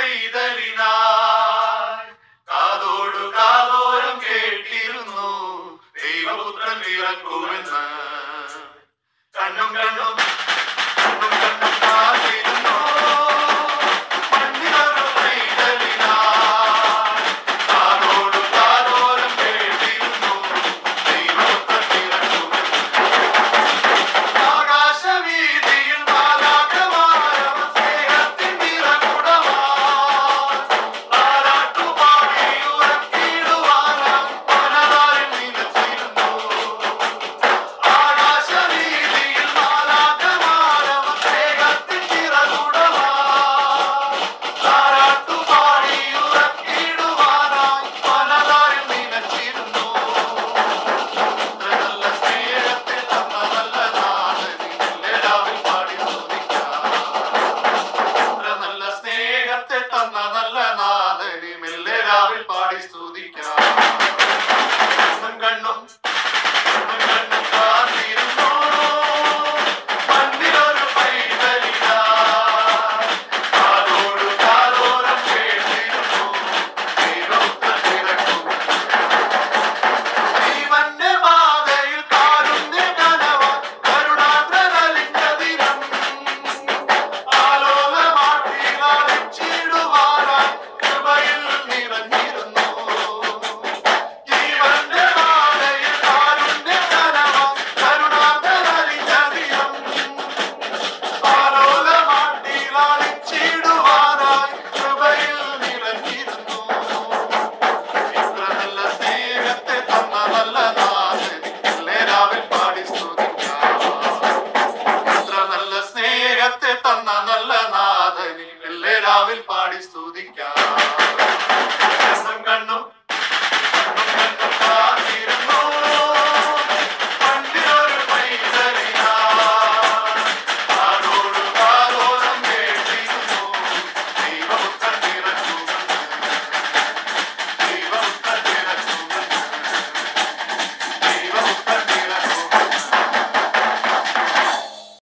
പൈതലിനായി കാതോടു കാതോരം കേട്ടിരുന്നു ദൈവപുത്രൻ പിറക്കുമെന്ന്. കണ്ണും കണ്ണും കണ്ണും കണ്ണും കാത്തിരുന്നു മണ്ണിലൊരു പൈതലിനായി കാതോടു കാതോരം കേട്ടിരുന്നു ദൈവപുത്രൻ പിറക്കുമെന്ന്. ആകാശവീതിയിൽ മാലാഖമാരവർ സ്നേഹത്തിൻ നിറകുടമായി താരാട്ടുപാടി ഉറക്കിടുവാനായി പലതാരിൽ നിലച്ചിരുന്നു. ആകാശവീതിയിൽ മാലാഖമാരവർ സ്നേഹത്തിൻ നിറകുടമായി താരാട്ടുപാടി ഉറക്കിടുവാനായി പലതാരിൽ നിലച്ചിരുന്നു. നല്ല സ്നേഹത്തെ തന്ന നല്ല നാഥനിൽ പാടി സ്തുതിക്കാം. നല്ല സ്നേഹത്തെ തന്ന നല്ല നാഥനി മെല്ലെ രാവിൽ പാടി സ്തുതിക്കാം. കണ്ണും കണ്ണും കണ്ണും കണ്ണും കാത്തിരുന്നു മണ്ണിലൊരു പൈതലിനായി കാതോടു കാതോരം കേട്ടിരുന്നു ദൈവപുത്രൻ പിറക്കുമെന്ന്. ജീവന്റെ പാതയിൽ കാരുണ്യ കനവാൻ കരുണാദ്രനലിഞ്ഞ ദിനം ആലോലമാട്ടിലാളിച്ചിടുവാനായി കൃപയിൽ നിറഞ്ഞിരുന്നു. ജീവന്റെ പാതയിൽ കാരുണ്യ കനവാൻ കരുണാദ്രനലിഞ്ഞ ദിനം ആലോലമാട്ടിലാളിച്ചിടുവാനായി കൃപയിൽ നിറഞ്ഞിരുന്നു. ഇത്ര നല്ല സ്നേഹത്തെ തന്ന നല്ല നാഥനെ മെല്ലെ രാവിൽ പാടി സ്തുതിക്കാം. ഇത്ര നല്ല സ്നേഹത്തെ തന്ന നല്ല നാഥനെ മെല്ലെ രാവിൽ പാടി സ്തുതിക്കാം.